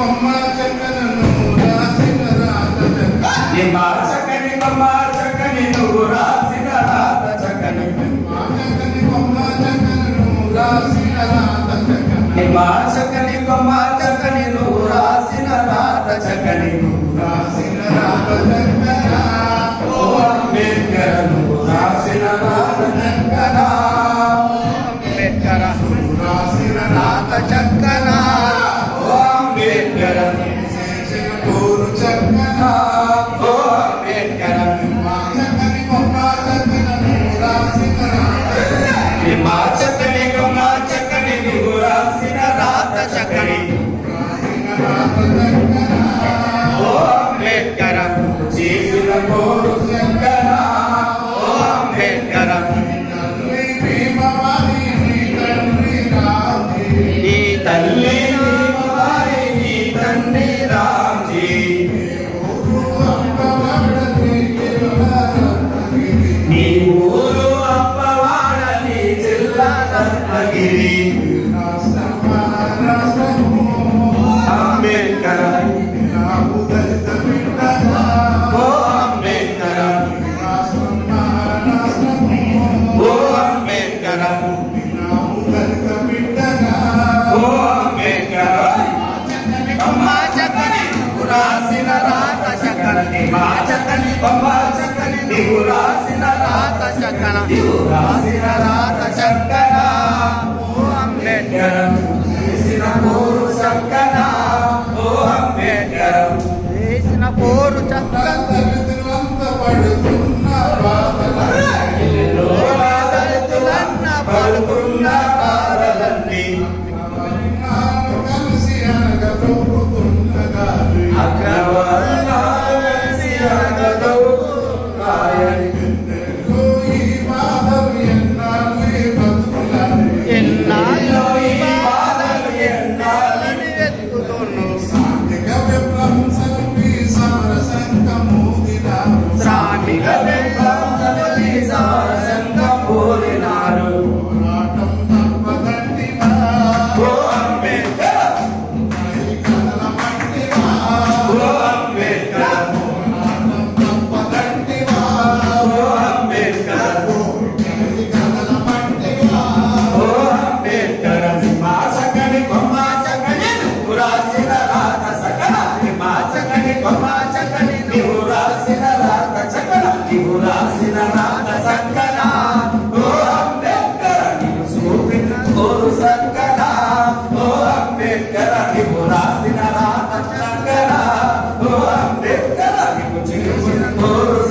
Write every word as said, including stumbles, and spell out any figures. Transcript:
కొమ్మ చక్కనను రాసిన రాత చక్కని మా చక్కని కొమ్మ చక్కని నువ్వు రాసిన రాత చక్కని మా చక్కని కొమ్మ చక్కనను రాసిన రాత చక్కని మా చక్కని కొమ్మ చక్కని నువ్వు రాసిన రాత చక్కని నువ్వు రాసిన రాత చక్కన ఓ అంబేద్కర్ నువ్వు రాసిన రాత చక్కన అంబేద్కర్ నువ్వు రాసిన రాత చక్కన ఓ అంబేద్కర్ చేసిన కోరు చక్కన ఓ అంబేద్కర్ మా చక్కని కొమ్మ చక్కనను రాసిన రాత చక్కని మా చక్కని కొమ్మ చక్కని నువ్వు రాసిన రాత చక్కని రాసిన రాత చక్కన ఓ అంబేద్కర్ చేసిన కోరు చక్కన ఓ అంబేద్కర్ తల్లి భీమవారి నీ తండ్రి రాజీ నీ తల్లి భీమవారి నీ తండ్రి రాజీ నీ ఊరు అప్పవాడ నీ జిల్లా రత్నగిరి అంబేద్కర్ ఓ అంబేద్కర్ ఓ అంబేద్కర్ ఓ అంబేద్కర్ మా చక్కని రాసిన రాత చక్కని మా చక్కని మా చక్కని నీవు రాసిన రాత చక్కన నీవు రాసిన రాత చక్కన ఓ అంబేద్కర్ చేసిన కోరు చక్కన ఓ అంబేద్కర్ చేసిన కోరు చక్కన దళితులంతా పడుతున్న దళితులన్న పడుతున్న బాధలన్నీ కలిసి అనగా తొక్కుతున్నగా అగ్రవర్ణాలు కలిసి అనగా తొక్కుతున్నాయని ఈ బాధలు ఎన్నాళ్ళు బతుకులని ఎన్నాళ్ళు ఈ బాధలు ఎన్నాళ్ళని వెతుకుతున్నావు శ్రామిక విప్లవం సల్పి సమర సంఘం మోదినారు శ్రామిక విప్లవం సల్పి సమర సంఘం మోదినారు పోరాటం తప్పదండివా ఓ అంబేద్కర్ కలల మంటివా ఓ అంబేద్కర్ పోరాటం తప్పదండివా ఓ అంబేద్కర్ కలల మంటివా ఓ అంబేద్కర్ మా చక్కని కొమ్మ చక్కని నువ్వు రాసిన రాత చక్కన మా చక్కని కొమ్మ చక్కని నువ్వు రాసిన రాత చక్కన నువ్వు రాసిన రాత చక్కన ఓ అంబేద్కర్ నీవు చూపిన కోరు చక్కన ఓ అంబేద్కర్ నీవు రాసిన రాత చక్కన ఓ అంబేద్కర్ నీవు చూపిన కోరు